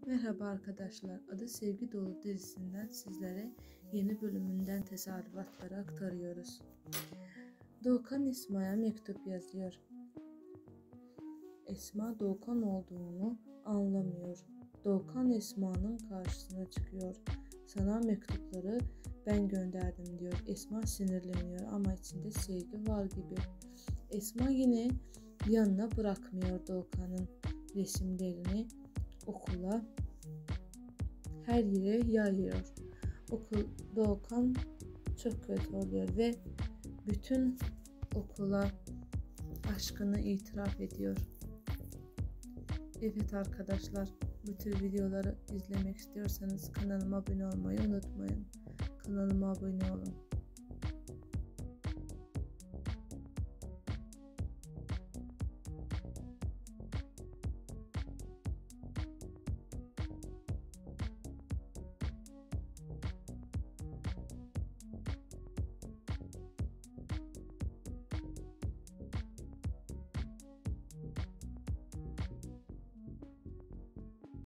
Merhaba arkadaşlar, Adı Sevgi Dolu dizisinden sizlere yeni bölümünden tesadüfatları aktarıyoruz. Doğukan Esma'ya mektup yazıyor. Esma Doğukan olduğunu anlamıyor. Doğukan Esma'nın karşısına çıkıyor. Sana mektupları ben gönderdim diyor. Esma sinirleniyor ama içinde sevgi var gibi. Esma yine yanına bırakmıyor Doğukan'ın resimlerini, okula her yere yayıyor. Doğukan çok kötü oluyor ve bütün okula aşkını itiraf ediyor. Evet arkadaşlar, bu tür videoları izlemek istiyorsanız kanalıma abone olmayı unutmayın. Kanalıma abone olun.